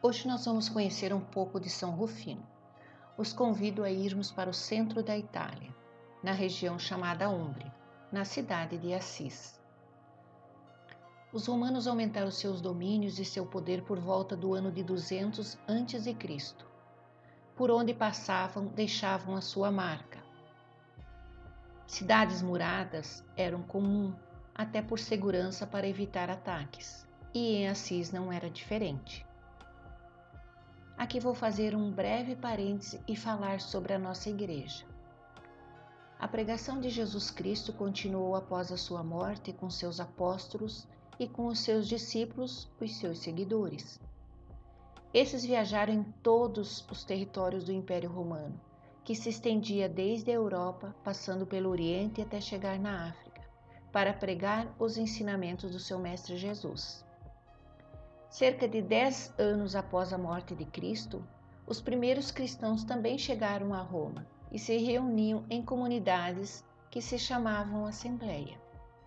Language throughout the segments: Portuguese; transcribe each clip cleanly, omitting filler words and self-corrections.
Hoje nós vamos conhecer um pouco de São Rufino. Os convido a irmos para o centro da Itália, na região chamada Úmbria, na cidade de Assis. Os romanos aumentaram seus domínios e seu poder por volta do ano de 200 a.C. Por onde passavam, deixavam a sua marca. Cidades muradas eram comum, até por segurança para evitar ataques, e em Assis não era diferente. Aqui vou fazer um breve parêntese e falar sobre a nossa igreja. A pregação de Jesus Cristo continuou após a sua morte com seus apóstolos e com os seus discípulos, os seus seguidores. Esses viajaram em todos os territórios do Império Romano, que se estendia desde a Europa, passando pelo Oriente até chegar na África, para pregar os ensinamentos do seu mestre Jesus. Cerca de 10 anos após a morte de Cristo, os primeiros cristãos também chegaram a Roma e se reuniam em comunidades que se chamavam Assembleia.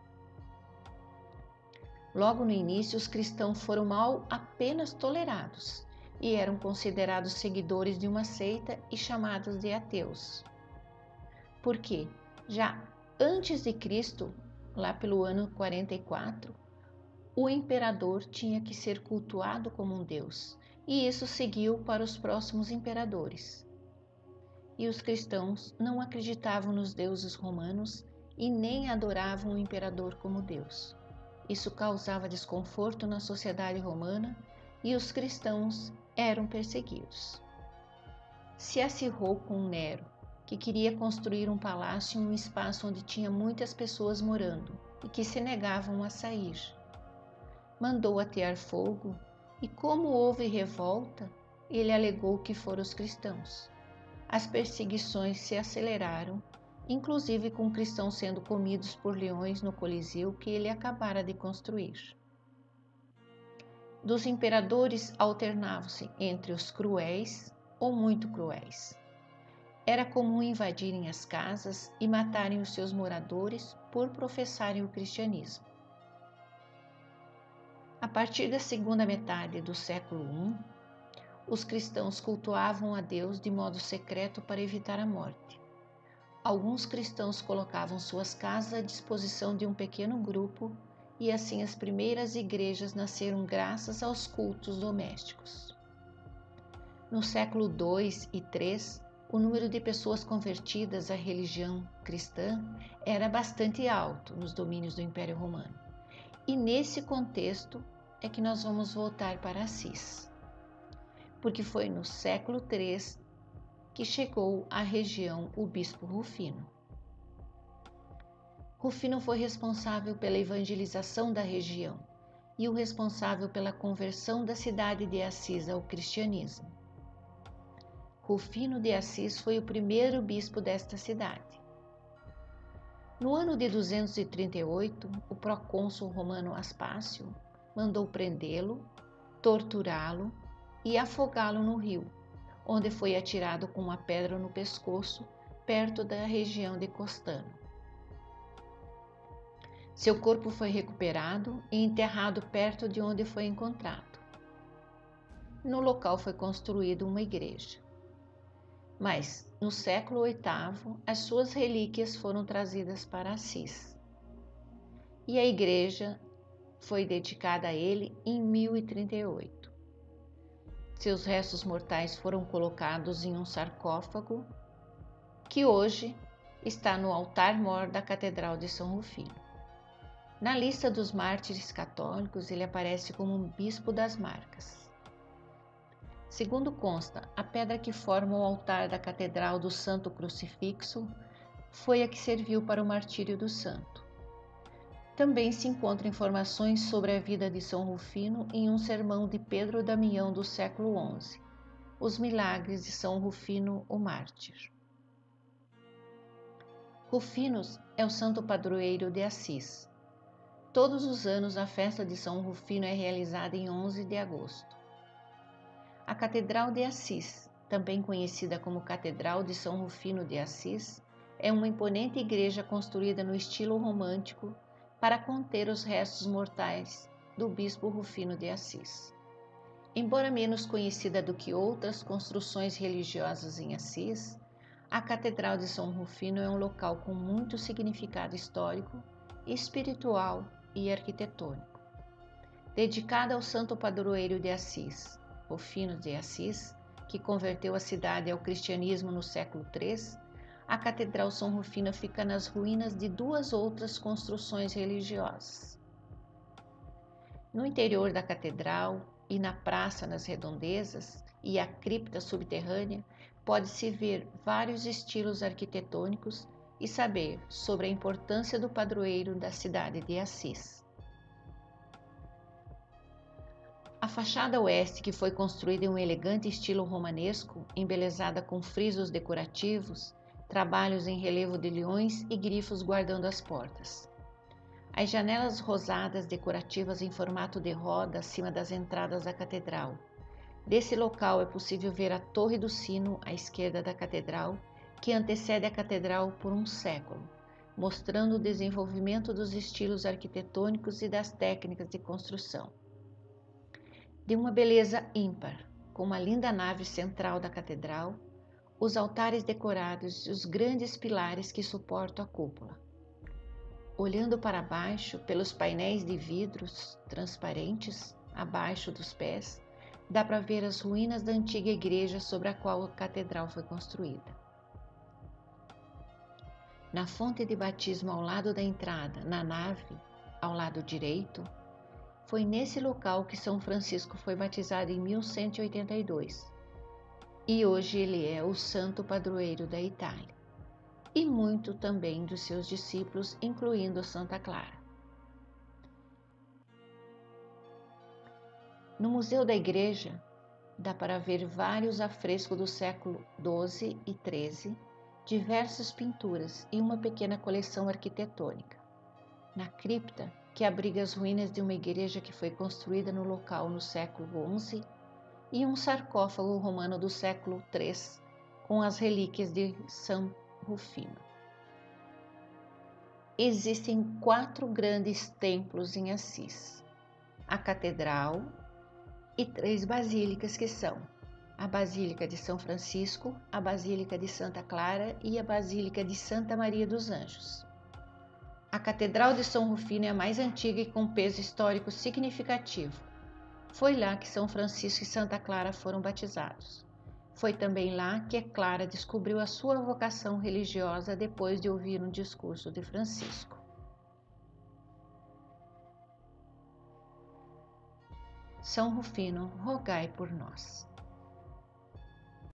Logo no início, os cristãos foram mal apenas tolerados e eram considerados seguidores de uma seita e chamados de ateus. Porque já antes de Cristo, lá pelo ano 44, o imperador tinha que ser cultuado como um deus, e isso seguiu para os próximos imperadores. E os cristãos não acreditavam nos deuses romanos e nem adoravam o imperador como Deus. Isso causava desconforto na sociedade romana e os cristãos eram perseguidos. Se acirrou com Nero, que queria construir um palácio em um espaço onde tinha muitas pessoas morando e que se negavam a sair. Mandou atear fogo e, como houve revolta, ele alegou que foram os cristãos. As perseguições se aceleraram, inclusive com cristãos sendo comidos por leões no Coliseu que ele acabara de construir. Dos imperadores alternavam-se entre os cruéis ou muito cruéis. Era comum invadirem as casas e matarem os seus moradores por professarem o cristianismo. A partir da segunda metade do século I, os cristãos cultuavam a Deus de modo secreto para evitar a morte. Alguns cristãos colocavam suas casas à disposição de um pequeno grupo e assim as primeiras igrejas nasceram graças aos cultos domésticos. No século II e III, o número de pessoas convertidas à religião cristã era bastante alto nos domínios do Império Romano. E nesse contexto é que nós vamos voltar para Assis, porque foi no século III que chegou à região o bispo Rufino. Rufino foi responsável pela evangelização da região e o responsável pela conversão da cidade de Assis ao cristianismo. Rufino de Assis foi o primeiro bispo desta cidade. No ano de 238, o procônsul romano Aspácio mandou prendê-lo, torturá-lo e afogá-lo no rio, onde foi atirado com uma pedra no pescoço, perto da região de Costano. Seu corpo foi recuperado e enterrado perto de onde foi encontrado. No local foi construída uma igreja. Mas, no século VIII, as suas relíquias foram trazidas para Assis. E a igreja foi dedicada a ele em 1038. Seus restos mortais foram colocados em um sarcófago que hoje está no altar-mor da Catedral de São Rufino. Na lista dos mártires católicos, ele aparece como um bispo das Marcas. Segundo consta, a pedra que forma o altar da Catedral do Santo Crucifixo foi a que serviu para o martírio do santo. Também se encontram informações sobre a vida de São Rufino em um sermão de Pedro Damião do século XI, Os Milagres de São Rufino, o Mártir. Rufino é o santo padroeiro de Assis. Todos os anos a festa de São Rufino é realizada em 11 de agosto. A Catedral de Assis, também conhecida como Catedral de São Rufino de Assis, é uma imponente igreja construída no estilo romântico para conter os restos mortais do bispo Rufino de Assis. Embora menos conhecida do que outras construções religiosas em Assis, a Catedral de São Rufino é um local com muito significado histórico, espiritual e arquitetônico. Dedicada ao santo padroeiro de Assis, Rufino de Assis, que converteu a cidade ao cristianismo no século III, a Catedral São Rufino fica nas ruínas de duas outras construções religiosas. No interior da catedral e na praça nas redondezas e a cripta subterrânea, pode-se ver vários estilos arquitetônicos e saber sobre a importância do padroeiro da cidade de Assis. A fachada oeste, que foi construída em um elegante estilo romanesco, embelezada com frisos decorativos, trabalhos em relevo de leões e grifos guardando as portas. As janelas rosadas decorativas em formato de roda acima das entradas da catedral. Desse local é possível ver a Torre do Sino à esquerda da catedral, que antecede a catedral por um século, mostrando o desenvolvimento dos estilos arquitetônicos e das técnicas de construção. De uma beleza ímpar, com uma linda nave central da catedral, os altares decorados e os grandes pilares que suportam a cúpula. Olhando para baixo, pelos painéis de vidros transparentes, abaixo dos pés, dá para ver as ruínas da antiga igreja sobre a qual a catedral foi construída. Na fonte de batismo ao lado da entrada, na nave, ao lado direito, foi nesse local que São Francisco foi batizado em 1182, e hoje ele é o santo padroeiro da Itália, e muito também dos seus discípulos, incluindo Santa Clara. No Museu da Igreja, dá para ver vários afrescos do século XII e XIII, diversas pinturas e uma pequena coleção arquitetônica. Na cripta, que abriga as ruínas de uma igreja que foi construída no local no século XI, e um sarcófago romano do século III, com as relíquias de São Rufino. Existem 4 grandes templos em Assis: a Catedral e 3 basílicas, que são a Basílica de São Francisco, a Basílica de Santa Clara e a Basílica de Santa Maria dos Anjos. A Catedral de São Rufino é a mais antiga e com peso histórico significativo. Foi lá que São Francisco e Santa Clara foram batizados. Foi também lá que Clara descobriu a sua vocação religiosa depois de ouvir um discurso de Francisco. São Rufino, rogai por nós.